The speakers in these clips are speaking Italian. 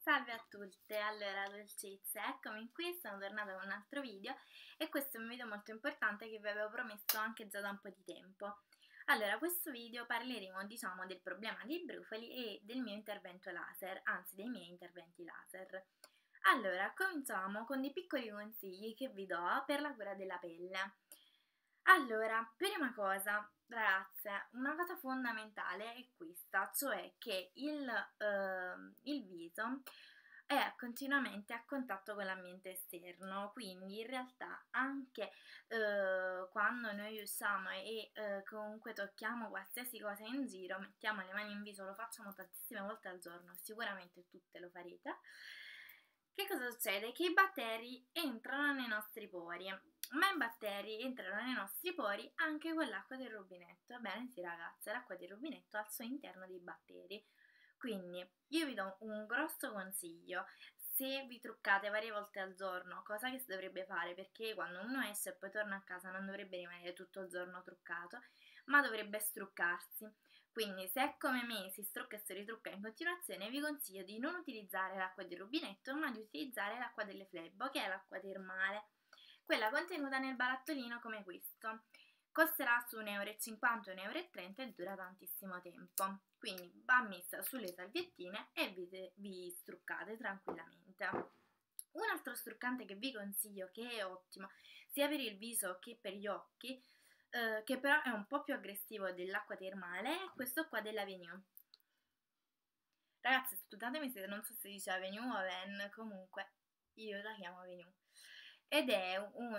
Salve a tutte, allora dolcezze, eccomi qui, sono tornata con un altro video e questo è un video molto importante che vi avevo promesso anche già da un po' di tempo. Allora, questo video parleremo, diciamo, del problema dei brufoli e del mio intervento laser, anzi dei miei interventi laser. Allora, cominciamo con dei piccoli consigli che vi do per la cura della pelle. Allora, prima cosa, ragazze, una cosa fondamentale è questa, cioè che il viso è continuamente a contatto con l'ambiente esterno, quindi in realtà anche quando noi usciamo e comunque tocchiamo qualsiasi cosa in giro, mettiamo le mani in viso, lo facciamo tantissime volte al giorno, sicuramente tutte lo farete. Che cosa succede? Che i batteri entrano nei nostri pori, ma i batteri entrano nei nostri pori anche con l'acqua del rubinetto. Ebbene sì ragazze, l'acqua del rubinetto ha al suo interno dei batteri. Quindi io vi do un grosso consiglio: se vi truccate varie volte al giorno, cosa che si dovrebbe fare perché quando uno esce e poi torna a casa non dovrebbe rimanere tutto il giorno truccato, ma dovrebbe struccarsi. Quindi se è come me, si strucca e si ritrucca in continuazione, vi consiglio di non utilizzare l'acqua del rubinetto, ma di utilizzare l'acqua delle Flebo, che è l'acqua termale, quella contenuta nel barattolino come questo. Costerà su 1,50 €, 1,30 € e dura tantissimo tempo. Quindi va messa sulle salviettine e vi struccate tranquillamente. Un altro struccante che vi consiglio, che è ottimo sia per il viso che per gli occhi, che però è un po' più aggressivo dell'acqua termale, è questo qua dell'Avenue. Ragazzi, scusatemi se non so se dice Avenue o Aven, comunque io la chiamo Avenue. Ed è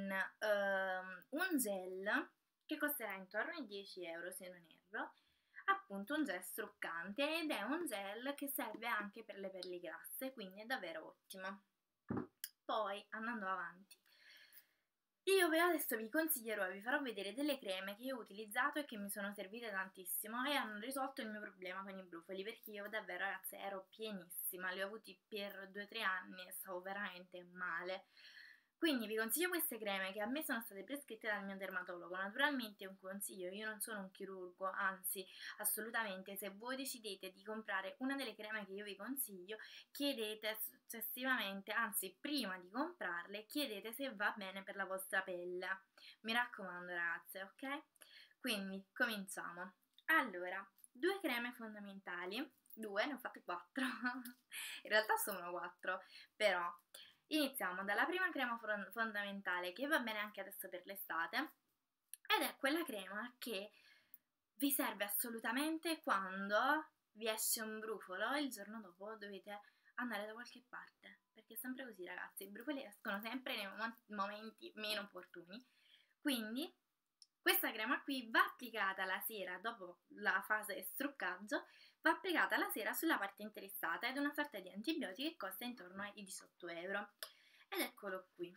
un gel che costerà intorno ai 10 € se non erro, appunto un gel struccante, ed è un gel che serve anche per le pelli grasse, quindi è davvero ottimo. Poi, andando avanti, io adesso vi consiglierò e vi farò vedere delle creme che io ho utilizzato e che mi sono servite tantissimo e hanno risolto il mio problema con i brufoli, perché io davvero, ragazzi, ero pienissima, li ho avuti per 2-3 anni e stavo veramente male. Quindi vi consiglio queste creme che a me sono state prescritte dal mio dermatologo. Naturalmente è un consiglio, io non sono un chirurgo, anzi assolutamente, se voi decidete di comprare una delle creme che io vi consiglio, chiedete successivamente, anzi prima di comprarle, chiedete se va bene per la vostra pelle. Mi raccomando ragazze, ok? Quindi cominciamo. Allora, due creme fondamentali, ne ho fatte 4, in realtà sono 4, però iniziamo dalla prima crema fondamentale che va bene anche adesso per l'estate, ed è quella crema che vi serve assolutamente quando vi esce un brufolo e il giorno dopo dovete andare da qualche parte, perché è sempre così ragazzi, i brufoli escono sempre nei momenti meno opportuni. Quindi questa crema qui va applicata la sera dopo la fase struccaggio, va applicata la sera sulla parte interessata ed è una sorta di antibiotico che costa intorno ai 18 €. Ed eccolo qui,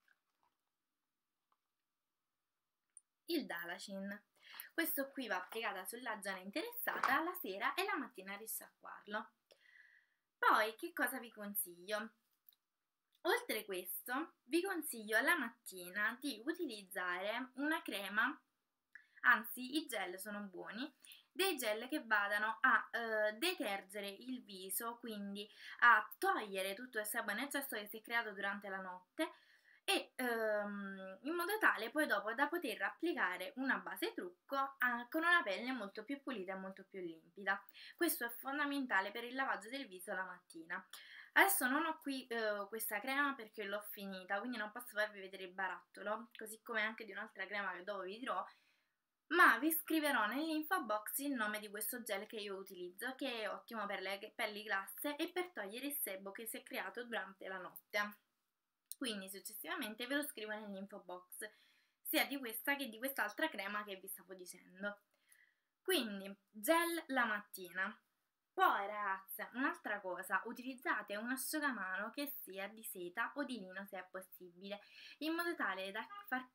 il Dalacin. Questo qui va applicata sulla zona interessata la sera e la mattina risciacquarlo. Poi che cosa vi consiglio? Oltre questo vi consiglio la mattina di utilizzare una crema, anzi i gel sono buoni, dei gel che vadano a detergere il viso, quindi a togliere tutto il sebo in eccesso che si è creato durante la notte e in modo tale poi dopo da poter applicare una base trucco con una pelle molto più pulita e molto più limpida. Questo è fondamentale per il lavaggio del viso la mattina. Adesso non ho qui questa crema perché l'ho finita, quindi non posso farvi vedere il barattolo, così come anche di un'altra crema che dopo vi dirò, ma vi scriverò nell'info box il nome di questo gel che io utilizzo, che è ottimo per le pelli grasse e per togliere il sebo che si è creato durante la notte. Quindi successivamente ve lo scrivo nell'info box, sia di questa che di quest'altra crema che vi stavo dicendo. Quindi gel la mattina. Poi ragazze, un'altra cosa, utilizzate un asciugamano che sia di seta o di lino se è possibile, in modo tale da far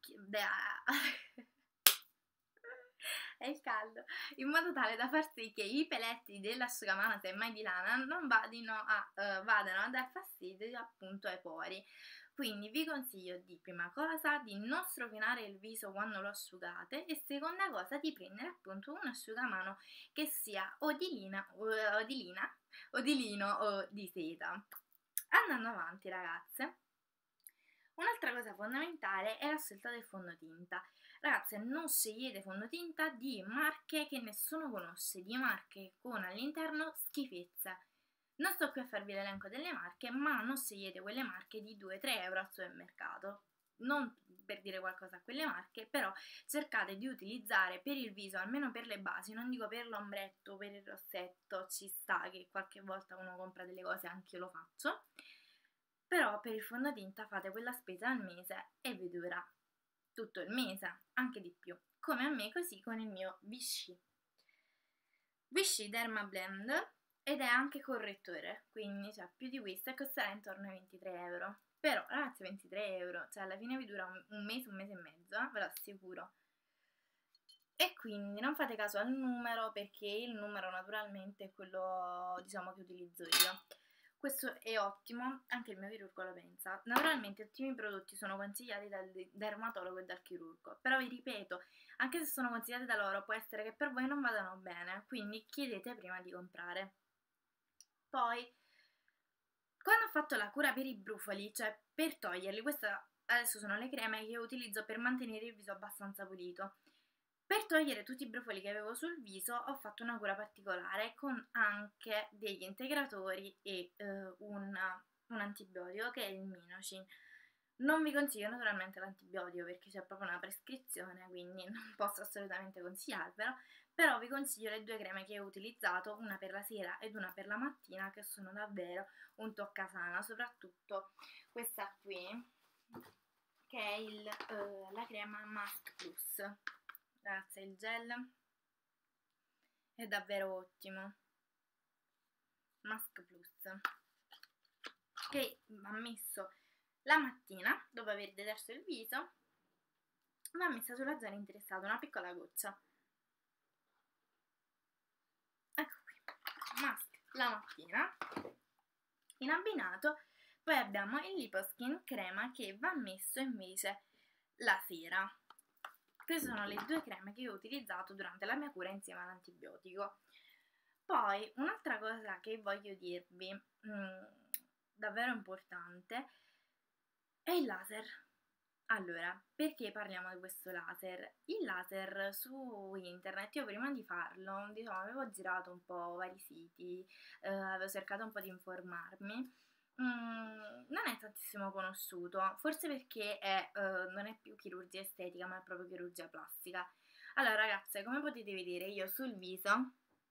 è il caldo, in modo tale da far sì che i peletti dell'asciugamano, semmai di lana, non vadano a dar fastidio appunto ai pori. Quindi vi consiglio di, prima cosa, di non strofinare il viso quando lo asciugate, e seconda cosa di prendere appunto un asciugamano che sia o di lina o di lino o di seta. Andando avanti, ragazze, un'altra cosa fondamentale è la scelta del fondotinta. Ragazze, non scegliete fondotinta di marche che nessuno conosce, di marche con all'interno schifezze. Non sto qui a farvi l'elenco delle marche, ma non scegliete quelle marche di 2-3 euro al supermercato. Non per dire qualcosa a quelle marche, però cercate di utilizzare per il viso, almeno per le basi, non dico per l'ombretto, per il rossetto, ci sta che qualche volta uno compra delle cose, anche io lo faccio, però per il fondotinta fate quella spesa al mese e vi durerà tutto il mese, anche di più, come a me così con il mio Vichy Derma Blend, ed è anche correttore, quindi cioè più di questo, e costerà intorno ai 23 euro. Però ragazzi, 23 euro, cioè alla fine vi dura un mese e mezzo, ve lo assicuro. E quindi non fate caso al numero, perché il numero naturalmente è quello, diciamo, che utilizzo io. Questo è ottimo, anche il mio chirurgo lo pensa. Naturalmente ottimi prodotti sono consigliati dal dermatologo e dal chirurgo, però vi ripeto, anche se sono consigliati da loro, può essere che per voi non vadano bene, quindi chiedete prima di comprare. Poi, quando ho fatto la cura per i brufoli, cioè per toglierli, queste adesso sono le creme che io utilizzo per mantenere il viso abbastanza pulito. Per togliere tutti i brufoli che avevo sul viso ho fatto una cura particolare con anche degli integratori e un antibiotico, che è il Minocin. Non vi consiglio naturalmente l'antibiotico perché c'è proprio una prescrizione, quindi non posso assolutamente consigliarvelo, però vi consiglio le due creme che ho utilizzato, una per la sera ed una per la mattina, che sono davvero un toccasana, soprattutto questa qui, che è la crema Mask Plus. Ragazzi, il gel è davvero ottimo. Mask Plus, che va messo la mattina dopo aver deterso il viso, va messa sulla zona interessata, una piccola goccia. Ecco qui, mask la mattina. In abbinato poi abbiamo il Liposkin crema, che va messo invece la sera. Queste sono le due creme che io ho utilizzato durante la mia cura insieme all'antibiotico. Poi un'altra cosa che voglio dirvi, davvero importante, è il laser. Allora, perché parliamo di questo laser? Il laser su internet, io prima di farlo, diciamo, avevo girato un po' vari siti, avevo cercato un po' di informarmi. Non è tantissimo conosciuto, forse perché non è più chirurgia estetica, ma è proprio chirurgia plastica. Allora, ragazze, come potete vedere, io sul viso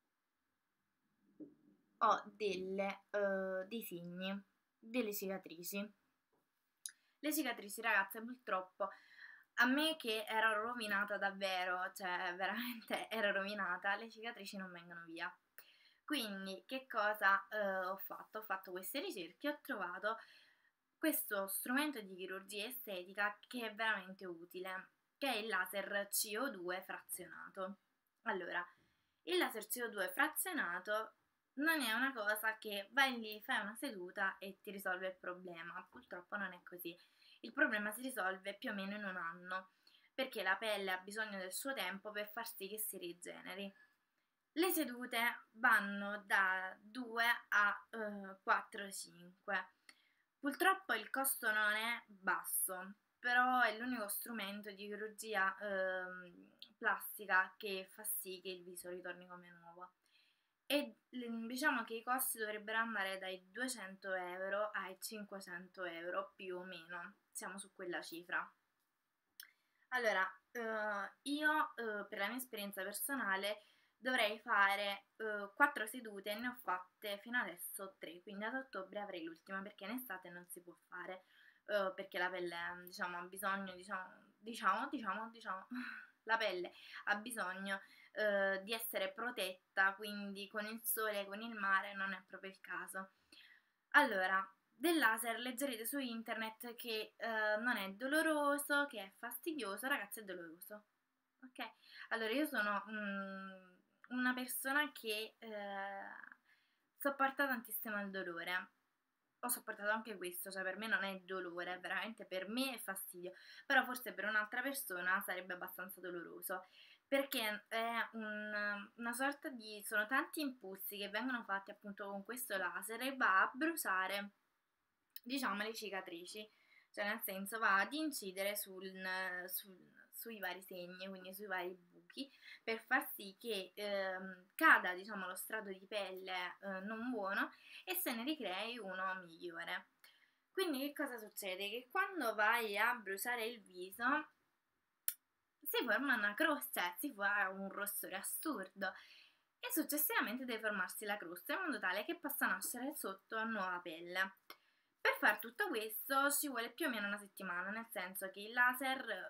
ho dei segni, delle cicatrici. Le cicatrici, ragazze, purtroppo, a me che ero rovinata davvero, cioè veramente ero rovinata, le cicatrici non vengono via. Quindi che cosa ho fatto? Ho fatto queste ricerche e ho trovato questo strumento di chirurgia estetica che è veramente utile, che è il laser CO2 frazionato. Allora, il laser CO2 frazionato non è una cosa che vai lì, fai una seduta e ti risolve il problema. Purtroppo non è così. Il problema si risolve più o meno in un anno, perché la pelle ha bisogno del suo tempo per far sì che si rigeneri. Le sedute vanno da 2 a 4-5. Purtroppo il costo non è basso, però è l'unico strumento di chirurgia plastica che fa sì che il viso ritorni come nuovo. E diciamo che i costi dovrebbero andare dai 200 euro ai 500 euro più o meno, siamo su quella cifra. Allora, io per la mia esperienza personale dovrei fare 4 sedute e ne ho fatte fino adesso 3, quindi ad ottobre avrei l'ultima, perché in estate non si può fare, perché la pelle, diciamo, ha bisogno, diciamo, la pelle ha bisogno di essere protetta, quindi con il sole, con il mare non è proprio il caso. Allora, del laser leggerete su internet che non è doloroso, che è fastidioso. Ragazzi, è doloroso, ok? Allora, io sono una persona che sopporta tantissimo il dolore. ho sopportato anche questo, cioè per me non è dolore, veramente per me è fastidio, però forse per un'altra persona sarebbe abbastanza doloroso, perché è una sorta di, sono tanti impulsi che vengono fatti appunto con questo laser e va a bruciare, diciamo, le cicatrici, cioè nel senso va ad incidere sui vari segni, quindi sui vari buchi, per far sì che cada, diciamo, lo strato di pelle non buono e se ne ricrei uno migliore. Quindi che cosa succede? Che quando vai a bruciare il viso si forma una crosta, cioè si fa un rossore assurdo e successivamente deve formarsi la crosta in modo tale che possa nascere sotto nuova pelle. Per fare tutto questo ci vuole più o meno una settimana, nel senso che il laser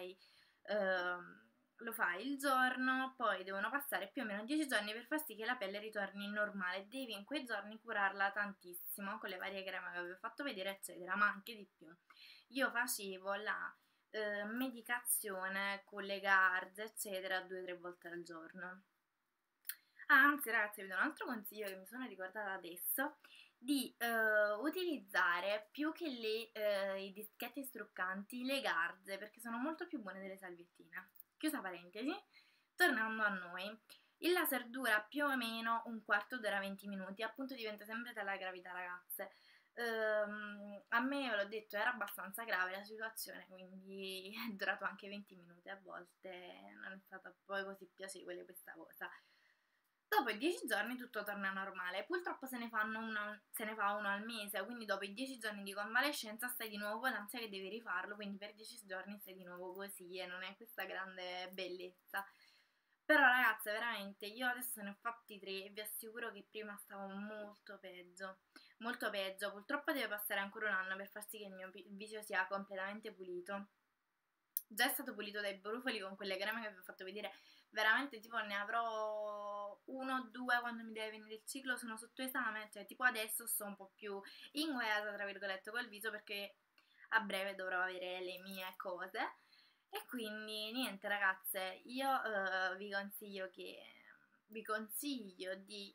lo fai il giorno, poi devono passare più o meno 10 giorni per far sì che la pelle ritorni normale. Devi in quei giorni curarla tantissimo con le varie creme che avevo fatto vedere, eccetera, ma anche di più. Io facevo la medicazione con le garze, eccetera, 2 o 3 volte al giorno. Ah, anzi, ragazzi, vi do un altro consiglio che mi sono ricordata adesso, di utilizzare più che i dischetti struccanti, le garze, perché sono molto più buone delle salviettine. Chiusa parentesi, tornando a noi. Il laser dura più o meno un quarto d'ora, 20 minuti, appunto dipende sempre dalla gravità, ragazze. A me, ve l'ho detto, era abbastanza grave la situazione, quindi è durato anche 20 minuti, a volte non è stata poi così piacevole questa cosa. Dopo i 10 giorni tutto torna normale, purtroppo se ne fa uno al mese, quindi dopo i 10 giorni di convalescenza stai di nuovo con l'ansia che devi rifarlo, quindi per 10 giorni stai di nuovo così e non è questa grande bellezza. Però ragazze, veramente, io adesso ne ho fatti 3 e vi assicuro che prima stavo molto peggio, purtroppo deve passare ancora un anno per far sì che il mio viso sia completamente pulito. Già è stato pulito dai brufoli con quelle creme che vi ho fatto vedere, veramente tipo ne avrò 1 o 2 quando mi deve venire il ciclo, sono sotto esame, cioè tipo adesso sto un po' più inguaiata tra virgolette col viso perché a breve dovrò avere le mie cose e quindi niente ragazze, io vi consiglio di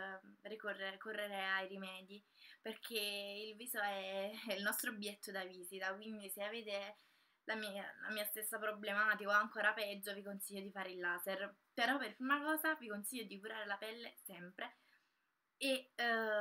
correre ai rimedi perché il viso è il nostro biglietto da visita, quindi se avete la mia stessa problematica o ancora peggio vi consiglio di fare il laser, però per prima cosa vi consiglio di curare la pelle sempre e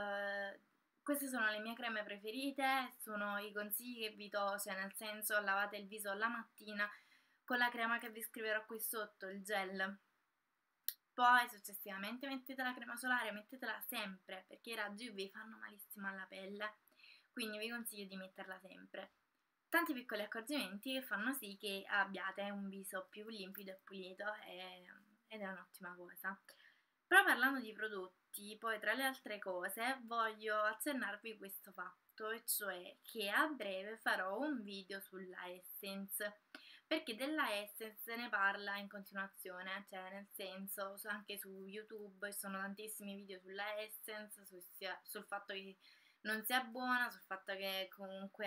queste sono le mie creme preferite, sono i consigli che vi do, cioè nel senso lavate il viso la mattina con la crema che vi scriverò qui sotto, il gel. Poi successivamente mettete la crema solare, mettetela sempre perché i raggi UV fanno malissimo alla pelle, quindi vi consiglio di metterla sempre. Tanti piccoli accorgimenti che fanno sì che abbiate un viso più limpido e pulito ed è un'ottima cosa. Però parlando di prodotti, poi tra le altre cose voglio accennarvi questo fatto, e cioè che a breve farò un video sulla Essence perché della Essence se ne parla in continuazione, cioè nel senso anche su YouTube ci sono tantissimi video sulla Essence, sul fatto che non sia buona, sul fatto che comunque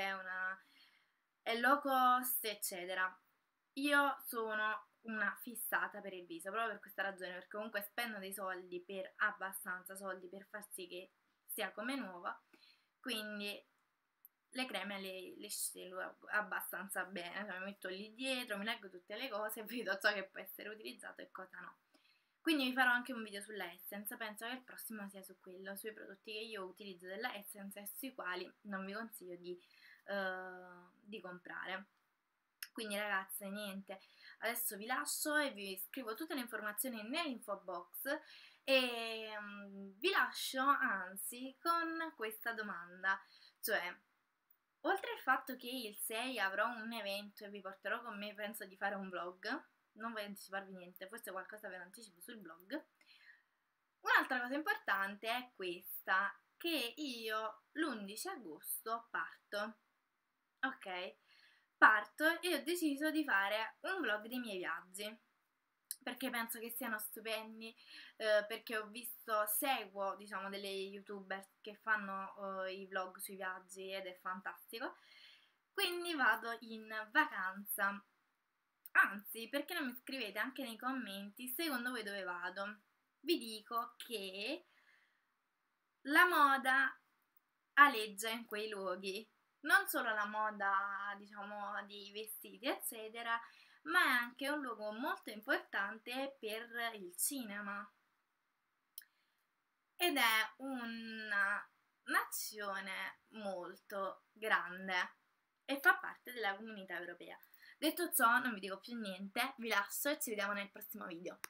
è low cost, eccetera. Io sono una fissata per il viso, proprio per questa ragione, perché comunque spendo dei soldi abbastanza soldi per far sì che sia come nuova, quindi le creme le scelgo abbastanza bene, cioè mi metto lì dietro, mi leggo tutte le cose e vedo ciò che può essere utilizzato e cosa no. Quindi vi farò anche un video sulla Essence, penso che il prossimo sia su quello, sui prodotti che io utilizzo della Essence e sui quali non vi consiglio di comprare. Quindi ragazze, niente, adesso vi lascio e vi scrivo tutte le informazioni nell'info box e vi lascio anzi con questa domanda, cioè oltre al fatto che il 6 avrò un evento e vi porterò con me, penso di fare un vlog, non voglio anticiparvi niente, forse qualcosa ve lo anticipo sul blog. Un'altra cosa importante è questa, che io l'11 agosto parto, ok? Parto e ho deciso di fare un vlog dei miei viaggi perché penso che siano stupendi, perché seguo diciamo delle youtuber che fanno i vlog sui viaggi ed è fantastico, quindi vado in vacanza, anzi perché non mi scrivete anche nei commenti secondo voi dove vado? Vi dico che la moda aleggia in quei luoghi. Non solo la moda, diciamo, di vestiti, eccetera, ma è anche un luogo molto importante per il cinema. Ed è una nazione molto grande e fa parte della Comunità Europea. Detto ciò, non vi dico più niente, vi lascio e ci vediamo nel prossimo video.